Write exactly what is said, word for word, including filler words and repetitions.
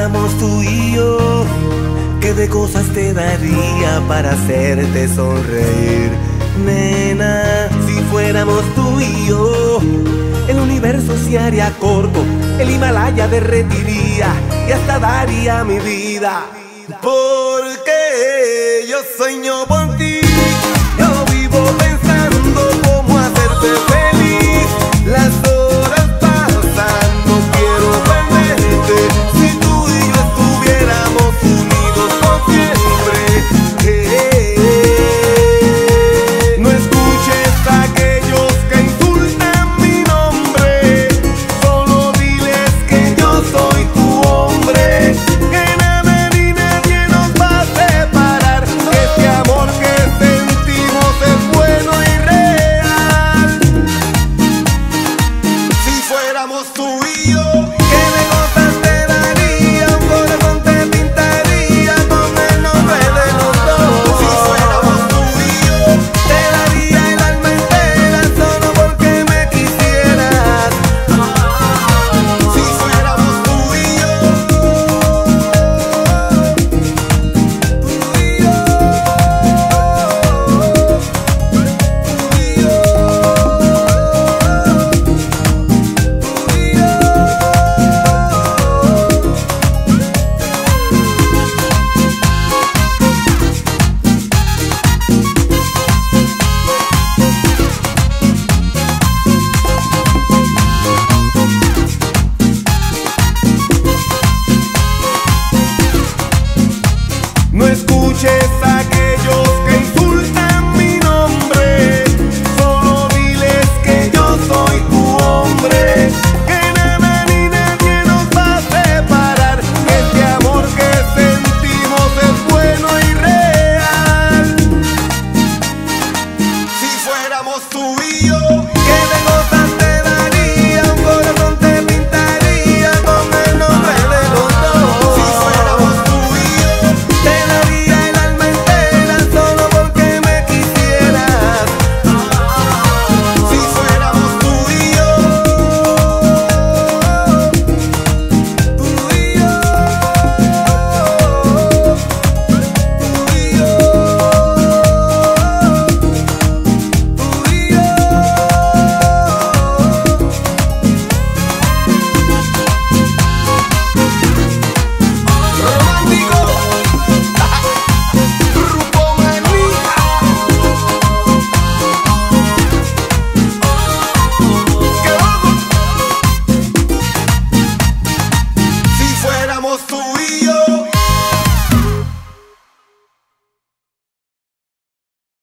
fuéramos tú y yo, ¿qué de cosas te daría para hacerte sonreír? Nena, si fuéramos tú y yo, el universo se haría corto, el Himalaya derretiría y hasta daría mi vida. Porque yo sueño por ti, yo vivo pensando cómo hacerte feliz. Las horas pasan, no quiero perderte. Si tú y yo estuviéramos unidos por siempre. eh, eh, No escuches a aquellos que insultan mi nombre, solo diles que yo soy tu hombre. Que nada ni nadie nos va a separar, que este amor que sentimos es bueno y real. Si fuéramos tú y yo, ¿qué de cosas te daría? Un corazón te pintaría con el nombre de los dos. Si fuéramos tú y yo, te daría el alma entera solo porque me quisieras. Si fuéramos tú y yo, tú y yo, tú y yo, no escuches a aquellos que insultan mi nombre, solo diles que yo soy tu hombre. Que nada ni nadie nos va a separar, que este amor que sentimos es bueno y real. Si fuéramos tú y yo, ¿qué de cosas te daría? Un corazón te pintaría con el nombre de los dos. Si fuéramos tú y yo, te daría el alma entera solo porque me quisieras. Si fuéramos tú y yo, tú y yo, tú y yo, tú y yo. Romántico, Grupo Manía. ¡Qué ojo! Si fuéramos tú